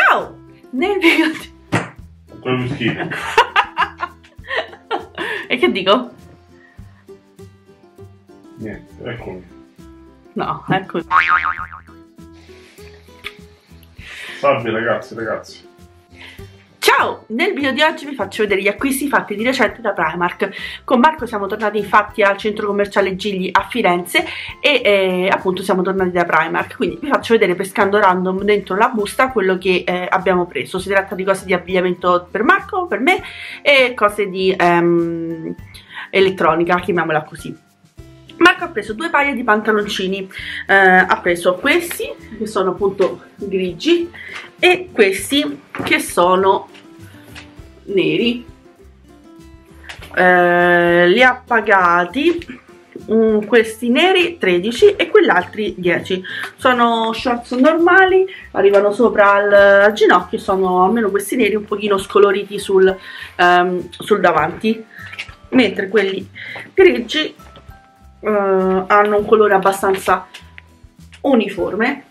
Ciao! Nel video di... Quello schifo. E che dico? Niente, eccomi. No, ecco. Salve ragazzi. Ciao! Nel video di oggi vi faccio vedere gli acquisti fatti di recente da Primark. Con Marco siamo tornati infatti al centro commerciale Gigli a Firenze e appunto siamo tornati da Primark, quindi vi faccio vedere pescando random dentro la busta quello che abbiamo preso. Si tratta di cose di abbigliamento per Marco, per me e cose di elettronica, chiamiamola così. Marco ha preso due paia di pantaloncini, ha preso questi che sono appunto grigi e questi che sono neri, li ha pagati questi neri 13 e quell'altri 10. Sono shorts normali, arrivano sopra al ginocchio, sono almeno questi neri un pochino scoloriti sul davanti, mentre quelli grigi hanno un colore abbastanza uniforme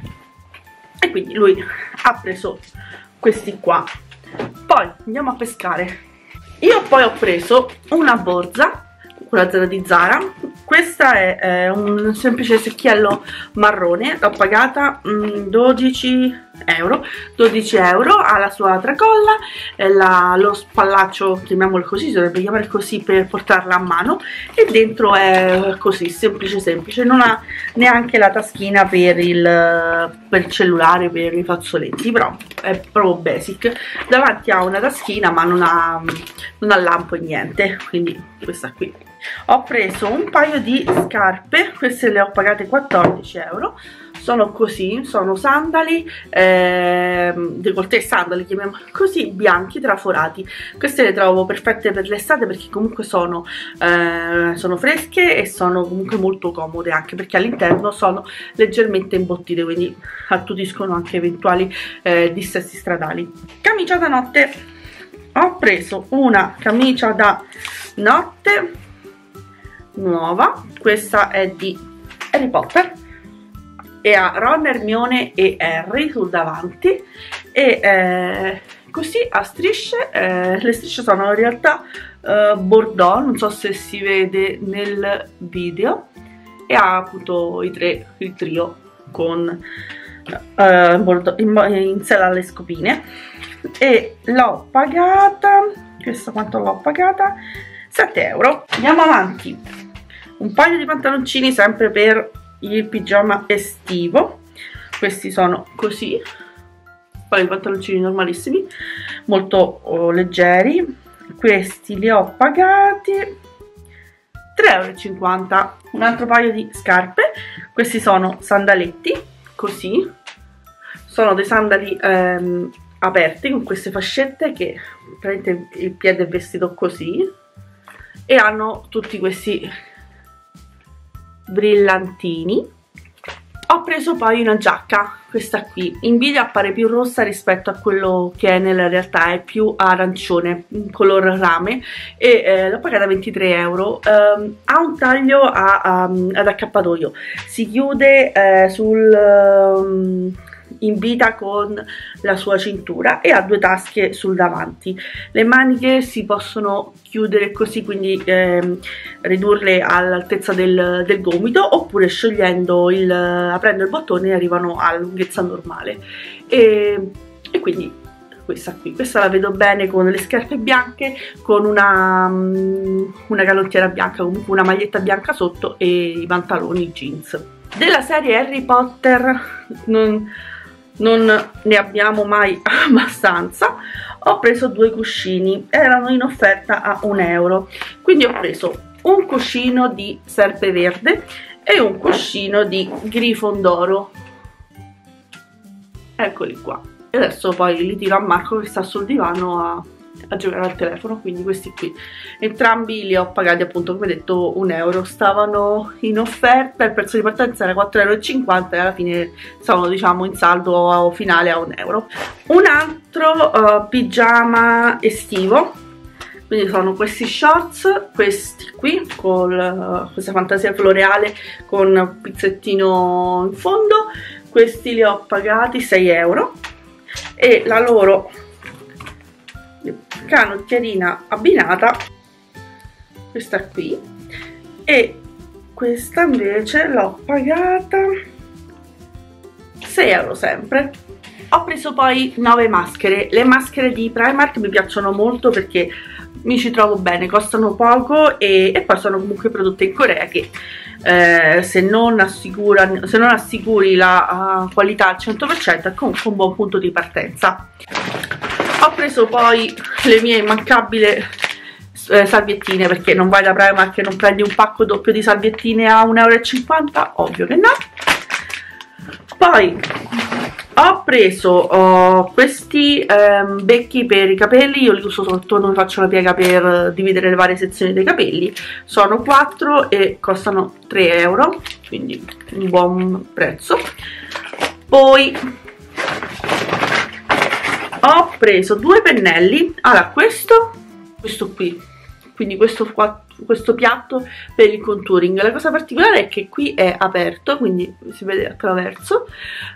e quindi lui ha preso questi qua. Poi andiamo a pescare. Io poi ho preso una borsa, quella zero di Zara. Questa è un semplice secchiello marrone, l'ho pagata 12 euro, ha la sua tracolla, lo spallaccio, chiamiamolo così, si dovrebbe chiamare così per portarla a mano, e dentro è così, semplice, non ha neanche la taschina per il cellulare, per i fazzoletti, però è proprio basic. Davanti ha una taschina ma non ha lampo e niente, quindi questa qui. Ho preso un paio di scarpe, queste le ho pagate 14 euro, sono così, sono sandali, décolleté sandali, chiamiamoli così, bianchi traforati. Queste le trovo perfette per l'estate perché comunque sono fresche e sono comunque molto comode, anche perché all'interno sono leggermente imbottite, quindi attutiscono anche eventuali dissesti stradali. Camicia da notte, ho preso una camicia da notte nuova, questa è di Harry Potter e ha Ron, Hermione e Harry sul davanti e così a strisce, le strisce sono in realtà bordeaux, non so se si vede nel video, e ha appunto il trio con bordeaux in sella alle scopine, e l'ho pagata, questa quanto l'ho pagata? 7 euro. Andiamo avanti. Un paio di pantaloncini sempre per il pigiama estivo, questi sono così, un paio di pantaloncini normalissimi, molto leggeri, questi li ho pagati 3,50 euro. Un altro paio di scarpe, questi sono sandaletti, così, sono dei sandali aperti con queste fascette che praticamente il piede è vestito così e hanno tutti questi brillantini. Ho preso poi una giacca, questa qui, in video appare più rossa rispetto a quello che è nella realtà, è più arancione, un color rame, e l'ho pagata 23 euro. Ha un taglio ad accappatoio, si chiude in vita con la sua cintura e ha due tasche sul davanti. Le maniche si possono chiudere così, quindi ridurle all'altezza del gomito, oppure sciogliendo aprendo il bottone arrivano a lunghezza normale, e quindi questa la vedo bene con le scarpe bianche, con una canottiera bianca, comunque una maglietta bianca sotto e i pantaloni jeans. Della serie Harry Potter non ne abbiamo mai abbastanza. Ho preso due cuscini, erano in offerta a 1 euro, quindi ho preso un cuscino di serpeverde e un cuscino di grifondoro, eccoli qua. E adesso poi li tiro a Marco che sta sul divano a giocare al telefono, quindi questi qui entrambi li ho pagati appunto come detto 1 euro, stavano in offerta, il prezzo di partenza era 4,50 euro e alla fine stavano diciamo in saldo finale a 1 euro. Un altro pigiama estivo, quindi sono questi shorts, questi qui con questa fantasia floreale con pizzettino in fondo, questi li ho pagati 6 euro. e la loro canottierina abbinata, questa qui, e questa invece l'ho pagata 6 euro sempre. Ho preso poi 9 maschere. Le maschere di Primark mi piacciono molto perché mi ci trovo bene, costano poco e poi sono comunque prodotte in Corea che se non assicuri la qualità al 100% è comunque un buon punto di partenza. Ho preso poi le mie immancabili salviettine, perché non vai da Primark e non prendi un pacco doppio di salviettine a 1,50 €, ovvio che no. Poi ho preso questi becchi per i capelli. Io li uso sotto, non faccio la piega per dividere le varie sezioni dei capelli. Sono 4 e costano 3 euro, quindi un buon prezzo. Poi ho preso 2 pennelli. Allora, questo qui, quindi questo piatto per il contouring. La cosa particolare è che qui è aperto, quindi si vede attraverso,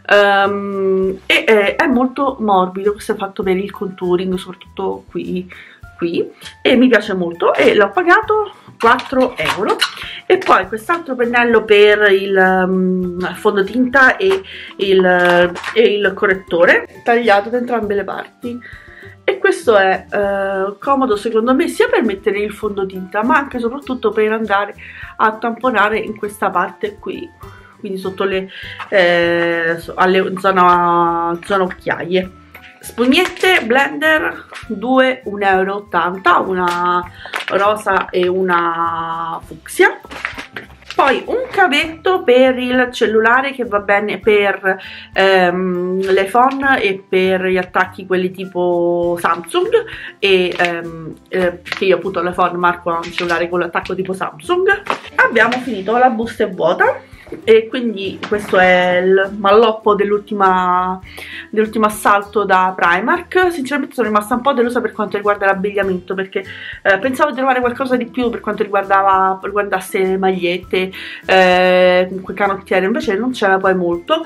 e è molto morbido. Questo è fatto per il contouring, soprattutto qui, e mi piace molto e l'ho pagato 4 euro. E poi quest'altro pennello per il fondotinta e il correttore, tagliato da entrambe le parti. E questo è comodo secondo me sia per mettere il fondotinta, ma anche e soprattutto per andare a tamponare in questa parte qui, quindi sotto le zona occhiaie. Spugnette blender 2, 1,80 €, una rosa e una fucsia. Poi un cavetto per il cellulare che va bene per l'iPhone e per gli attacchi quelli tipo Samsung, e che io appunto l'iPhone marco un cellulare con l'attacco tipo Samsung. Abbiamo finito, la busta è vuota e quindi questo è il malloppo dell'ultimo assalto da Primark. Sinceramente sono rimasta un po' delusa per quanto riguarda l'abbigliamento, perché pensavo di trovare qualcosa di più per quanto riguardasse le magliette, comunque canottiere, invece non c'era poi molto,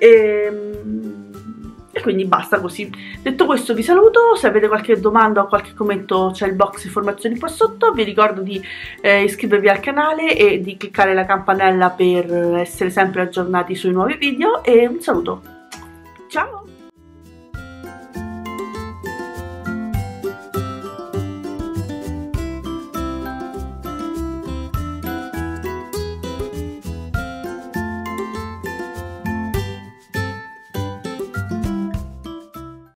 e quindi basta così. Detto questo vi saluto. Se avete qualche domanda o qualche commento c'è il box informazioni qua sotto. Vi ricordo di iscrivervi al canale e di cliccare la campanella per essere sempre aggiornati sui nuovi video, e un saluto, ciao!